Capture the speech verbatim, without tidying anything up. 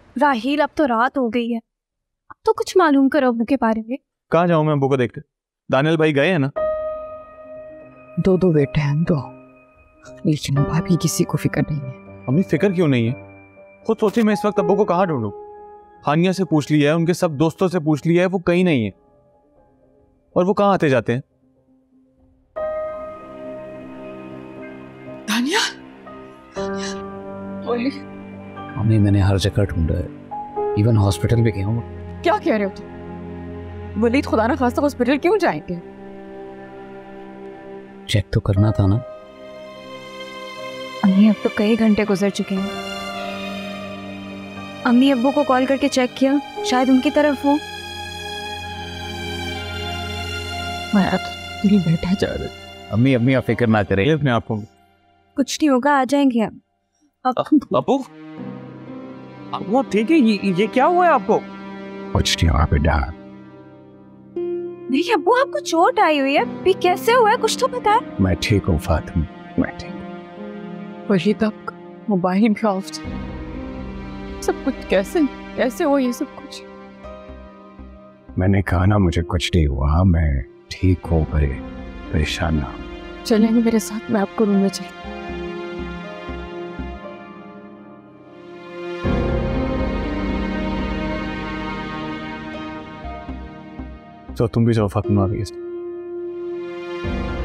राहील, अब तो रात हो गई है, अब तो कुछ मालूम करो अब्बू के बारे में। कहाँ जाऊँ मैं अब्बू को देखते? दानियल भाई गए हैं ना? दो दो बेटे हैं दो, लेकिन भाभी किसी को फिक्र नहीं है। अम्मी फिक्र क्यों नहीं है? खुद सोचिए मैं इस वक्त अब्बू को कहाँ ढूंढूं? हानिया से पूछ लिया है, उनके सब दोस्तों से पूछ लिया है, वो कहीं नहीं है। और वो कहाँ आते जाते हैं? दानिया, मम्मी मैंने हर जगह ढूंढा है, इवन हॉस्पिटल भी गया हूँ। क्या कह रहे हो तुम? वलीद खुदा ना खास्ता हॉस्पिटल क्यों जाएंगे? चेक तो करना था ना। अम्मी अब तो कई घंटे गुजर चुके हैं। अम्मी अब्बू को कॉल करके चेक किया, शायद उनकी तरफ हो। मेरा तो दिल बैठा जा रहा है। अम्मी अम्मी आप फिक्र ना करें अपने आप को। कुछ नहीं होगा, आ जाएंगे अब। अब्बू अब्बू ठीक है? ये ये क्या हुआ है आपको? कुछ नहीं हुआ बेटा। नहीं अब्बू, आपको चोट आई हुई है, भी कैसे हुआ है कुछ तो पता है? मैं ठीक हूँ फातिमा, मैं ठीक। वही तक मोबाइल भी ऑफ था। सब कुछ कैसे कैसे हो ये सब कुछ? मैंने कहा ना मुझे कुछ नहीं हुआ, मैं ठीक हो गए, परेशान ना। चलेंगे मेरे साथ, मैं आपको रूम में चल। तो तुम भी जाओ फातिमा, आ गई।